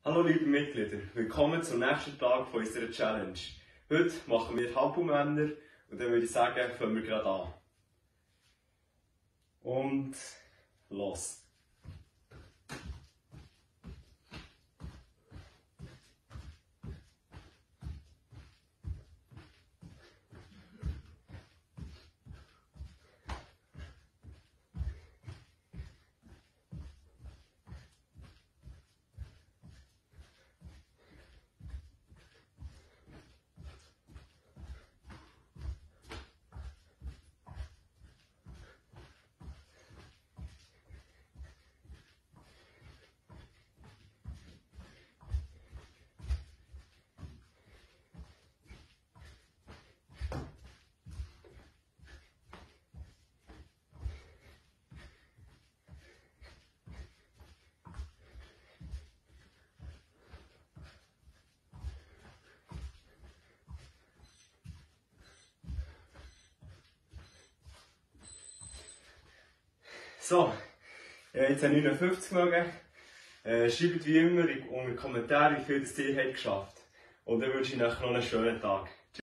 Hallo liebe Mitglieder, willkommen zum nächsten Tag von unserer Challenge. Heute machen wir Hampelmänner und dann würde ich sagen, fangen wir gerade an. Und los! So, jetzt habe ich 59 mögen. Schreibt wie immer unter die Kommentare, wie viel ihr habt geschafft. Und dann wünsche ich euch noch einen schönen Tag.